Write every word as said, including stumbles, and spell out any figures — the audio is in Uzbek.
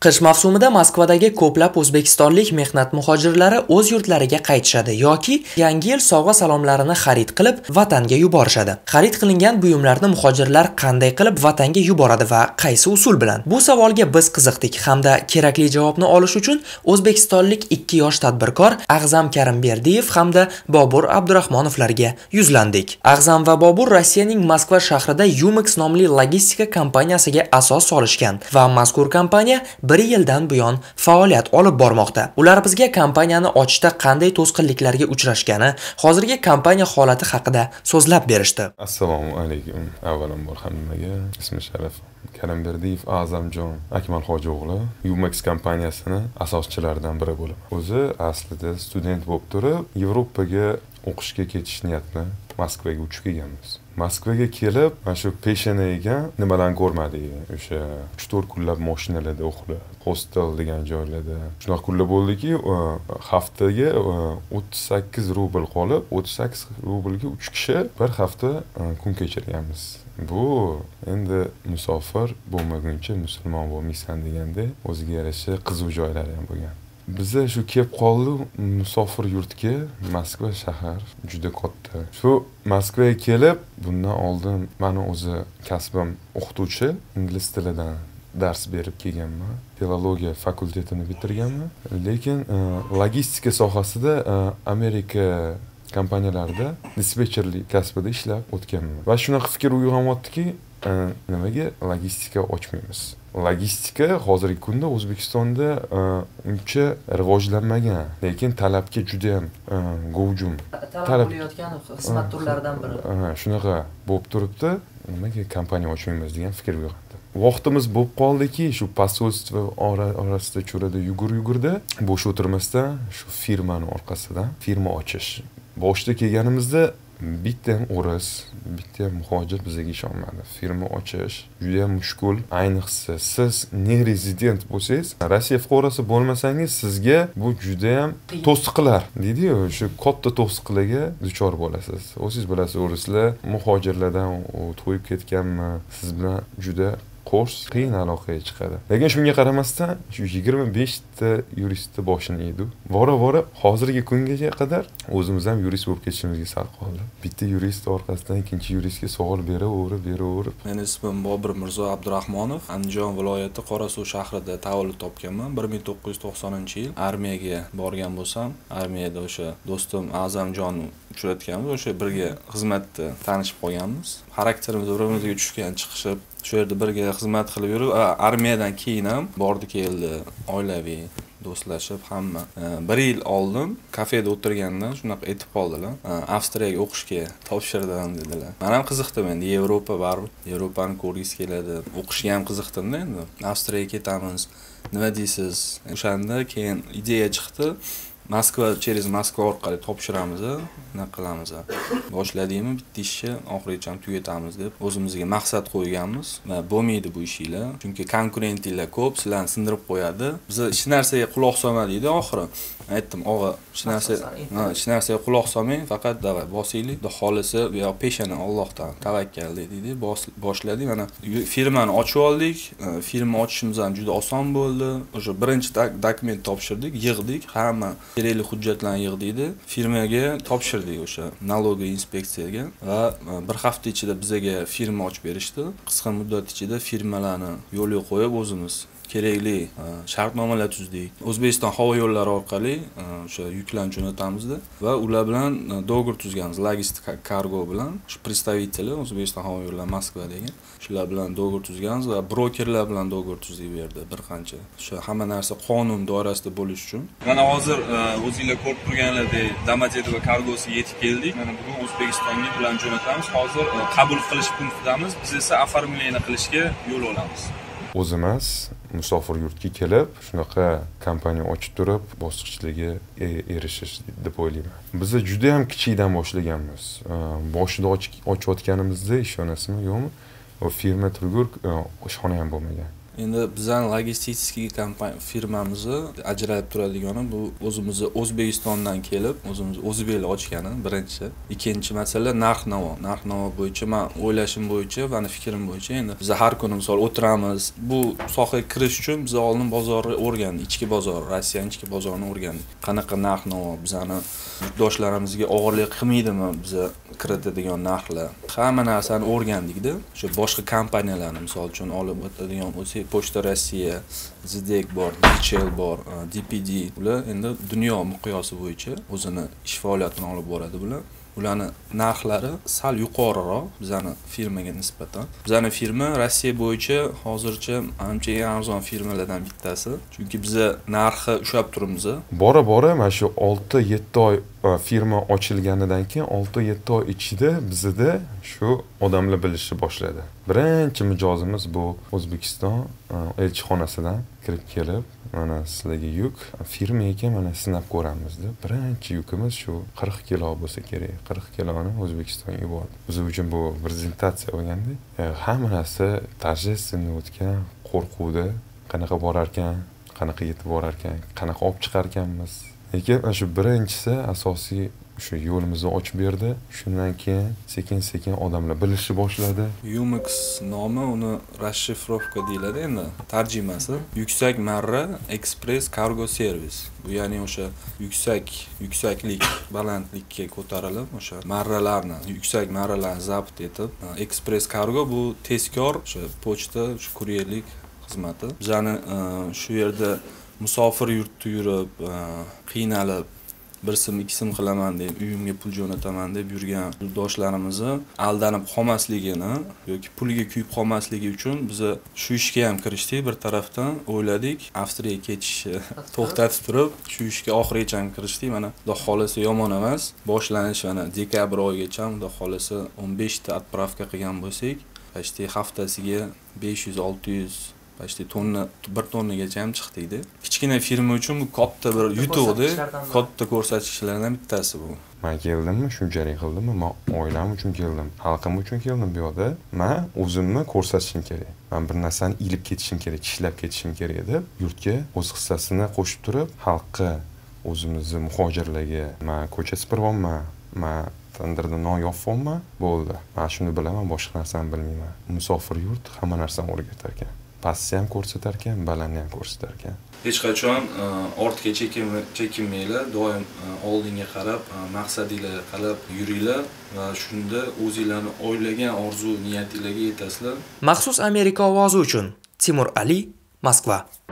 Qish mavsumida Moskvadagi ko'plab o'zbekistonlik mehnat muhojirlari o'z yurtlariga qaytishadi yoki yangi yil sovg'a salomlarini xarid qilib vatanga yuborishadi. Xarid qilingan buyumlarni muhojirlar qanday qilib vatanga yuboradi va qaysi usul bilan? Bu savolga biz qiziqdik hamda kerakli javobni olish uchun o'zbekistonlik ikki yosh tadbirkor Ag'zam Karimberdiyev hamda Bobur Abdurahmonovlarga yuzlandik. Ag'zam va Bobur Rossiyaning Moskva shahrida Yumex nomli logistika kompaniyasiga asos solishgan va mazkur kompaniya bir yildan buyon faoliyat olib bormoqda. Ular bizga kompaniyani ochishda qanday to'sqinliklarga uchrashgani, hozirgi kompaniya holati haqida so'zlab berishdi. Assalomu alaykum. Avvalambor hammaga ismi Sharaf Karimberdiyev A'zamjon Akmalxo'ja o'g'li Yumex kompaniyasini asoschilaridan biri bo'lib. O'zi aslida student bo'lib turib, Yevropaga o'qishga ketish niyatida Moskvaga uchib kelganmiz. Moskvaga kelib, mana shu peshanaga nimalarni ko'rmadik. O'sha uch to'rt kunlab mashinalarda uxlab, hostel degan joylarda. Shunaqa kunlar bo'ldiki, haftaga o'ttiz sakkiz rubl qolib, o'ttiz sakkiz rublga uch kishi bir hafta kun kechirganmiz. Bu endi musofir bo'lmaguncha musulmon bo'lmaysan deganda o'ziga yarasha qiziq joylari ham bo'lgan. Bize shu kelib qoldi musofir yurtga. Moskva shahar juda katta. Shu Moskvaga kelib, bundan oldin meni o'zi kasbim o'qituvchi, ingliz tilidan dars berib kelganman. Filologiya fakultetini bitirganman. Lekin logistika sohasida Amerika kompaniyalarida dispetcherlik kasbida ishlab o'tganman. Va shunaqa fikr uyg'onyaptiki, nimaga logistika ochmaymiz? Logistika hozirgi kunda O'zbekistonda uncha rivojlanmagan, lekin talabga juda ham g'ovjum. Talab bo'layotgan xizmat turlaridan biri. Shunaqa bo'lib turibdi, nimaga kompaniya ochmaymiz degan fikr uyg'ondi. Vaqtimiz bo'lib qoldiki, shu posolstvo orasida cho'rada yugur-yugurda, bo'sh o'tirmasdan shu firmani orqasidan firma ochish. Boshda kelganimizda bitta ham o'ris, bitta ham muhojir bizga ishonmadi. Firma ochish juda ham mushkul. Ayniqsa siz ne rezident bo'lsangiz, Rossiya fuqarosi bo'lmasangiz, sizga bu juda ham to'siqlar, deydi-ku, shu katta to'siqlarga duchor bo'lasiz. O'zingiz bilasiz, o'rislar muhojirlardan to'yib ketganmi, siz bilan juda qo'rs, qiyin aloqaga chiqadi. Lekin shunga qaramasdan, shu yigirma besh ta yuristni boshini yedi. Bora-bora hozirgi kungacha qadar o'zimiz ham yurist bo'lib ketishimizga sal qoldi. Bitta yurist orqasidan ikkinchi yuristga savol beraverib, beraverib. Mening ismim Bobur Mirzo Abdurahmonov. Andijon viloyati Qorasuv shahrida tavallud topganman. bir ming to'qqiz yuz to'qsoninchi yil armiyaga borgan bo'lsam, armiyada o'sha do'stim A'zamjon uchratganmiz. O'sha birga xizmatda tanishib qolganmiz. Xarakterimiz bir-birimizga tushgan, chiqishib shu yerda birga xizmat qilib yurib, armiyadan keyin ham bordi keldi, oilaviy do'stlashib hamma. bir yil oldin kafeda o'tirganda shunaqa aytib qoldilar. Avstriyaga o'qishga topshirdim dedilar. Men ham qiziqdim endi, Yevropa baribir, Yevropani ko'rgis keladi. O'qishga ham qiziqdim-da endi. Avstriyaga ketamiz. Nima deysiz? O'shanda keyin ideya chiqdi. Moskva через Moskva orqali topshiramiz, nima qilamiz? Boshladikmi, bitta ishni oxirigacha ham tugatamiz deb o'zimizga maqsad qo'yganmiz. Va bo'lmaydi bu ishinglar, chunki konkurentinglar ko'p, sizlarni sindirib qo'yadi. Biz hech narsaga quloq solmadik-da oxiri. Aytdim, og'a, hech narsa, ha, hech narsaga quloq solmang, faqat davay bosinglar. Xudo xolisa, yo peshana Allohdan tavakkal dedi. Boshladik, mana firmani ochib oldik. Firma ochishimiz ham juda oson bo'ldi. O'sha birinchi dokument topshirdik, yig'dik, hamma kerakli hujjatlarni yig'dik, firmaga topshirdik o'sha налоговый inspeksiyaga va bir hafta ichida bizga firma ochib berishdi. Qisqa muddat ichida firmalarni yo'lga qo'yib o'zimiz kerakli shartnomalar tuzdik. O'zbekiston havo yo'llari orqali o'sha yuklarni jo'natamiz va ular bilan dogovor tuzganmiz. Logistika kargo bilan, shu представители O'zbekiston havo yo'llari Moskva degan. Shular bilan dogovor tuzganmiz va brokerlar bilan dogovor tuzdik bu yerda bir qancha. Shu hamma narsa qonun doirasida bo'lish uchun. Mana hozir o'zingizlar ko'rib turganlaridek Domodedovo kargosiga yetib keldik. Mana bugun O'zbekistonga bilan jo'natamiz. Hozir qabul qilish punktidamiz. Biz esa оформление qilishga yo'l olamiz. O'zimiz musofir yurtga kelib, shunaqa kompaniya ochib turib, bosqichlarga erishish deb o'ylayman. Biz juda ham kichikdan boshlaganmiz. Boshida ochayotganimizda ishonasizmi, yo'qmi? O firma turgur ishxona ham bo'lmagan. Endi bizning logistik kompaniya firmamizni ajralib turadigani bu o'zimizni O'zbekistondan kelib, o'zimiz o'zbeklar ochgani birinchi. Ikkinchi masala narx-navo. Narx-navo bo'yicha men o'ylashim bo'yicha va fikrim bo'yicha endi biz har kuni misol o'tiramiz. Bu sohaga kirish uchun biz oldin bozorni o'rgandik, ichki bozor, Rossiyaning ichki bozorini o'rgandik. Qanaqa narx-navo bizani yurtdoshlarimizga og'irlik qilmaydimi biz kiritadigan narxlar. Hamma narsani o'rgandik-da. O'sha boshqa kompaniyalarni misol uchun olib o'tadigan bo'lsak, Pochta Rossiya, Zidek bor, D H L bor, D P D ular endi dunyo miqyosi bo'yicha o'zini ish faoliyatini olib boradi bular. Ularning narxlari sal yuqoriroq bizning firmaga nisbatan. Bizning firma Rossiya bo'yicha hozircha ancha eng arzon firmalardan bittasi. Chunki biz narxi ushlab turibmiz. Bora-bora mana shu olti yetti oy firma ochilganidan keyin olti yetti oy ichida bizda shu odamlar bilishni boshladi. Birinchi mijozimiz bu O'zbekiston elchixonasidan kirib kelib, mana sizlarga yuk firma ekan, mana sinab ko'ramiz deb. Birinchi yukimiz shu qirq kilo bo'lsa kerak. qirq kiloni O'zbekistonga yubordi. Biz uchun bu prezentatsiya bo'lganda, hamma narsa торжественно o'tgan, qo'rquvda, qanaqa borar ekan, qanaqa yetib borar ekan, qanaqa olib chiqar ekanmiz. Lekin shu birinchisi asosiy shu yo'limizni ochib berdi. Shundan keyin sekin-sekin odamlar bilishni boshladi. Umix nomi uni расшифровка deyiladi endi. Tarjimasi yuksak marra express cargo service. Bu ya'ni o'sha yuksak, yuksaklik, balandlikka ko'tarilib, o'sha marralarni, yuksak marralarni zabt etib, express cargo bu tezkor o'sha pochta, o'sha kuryerlik xizmati. Bizani shu yerda musofir yurtda yurib, qiynalib, bir sim ikki sim qilaman deb, uyimga pul jo'nataman deb yurgan yurtdoshlarimizni aldanib qolmasligini yoki pulga kuyib qolmasligi uchun biz shu ishga ham kirishdik. Bir tarafdan o'yladik, Avstriyaga ketishni to'xtatib turib, shu ishga oxirigacha ham kirishdik. Mana Xudo xolasa yomon emas. Boshlanish mana dekabr oyigacha Xudo xolasa o'n besh ta отправка qilgan bo'lsak, почти haftasiga besh yuz olti yuz почти tonna, bir tonnagacha ham chiqdi-da. Kichkina firma uchun bu katta bir yutuqdi, katta ko'rsatkichlardan bittasi bu. Men keldimmi, shunchalik qildimmi, men oilam uchun keldim, xalqim uchun keldim bu yoqda. Men o'zimni ko'rsatishim kerak. Men bir narsani ilib ketishim kerak, ishlab ketishim kerak deb yurtga o'z hissasini qo'shib turib, xalqqa, o'zimizni muhojirlarga men ko'cha sipiryapman, men tandirda non yopyapman, bo'ldi. Men shuni bilaman, boshqa narsani bilmayman. Musofir yurt hamma narsani o'rgatar ekan. Pastni ham ko'rsatar ekan, balandni ham ko'rsatar ekan. Hech qachon ortga chekinmanglar, doim oldinga qarab, maqsadinglarga qarab yuringlar va shunda o'zingizlarni o'ylagan orzu niyatinglarga yetasizlar. Maxsus Amerika ovozi uchun Timur Ali, Moskva.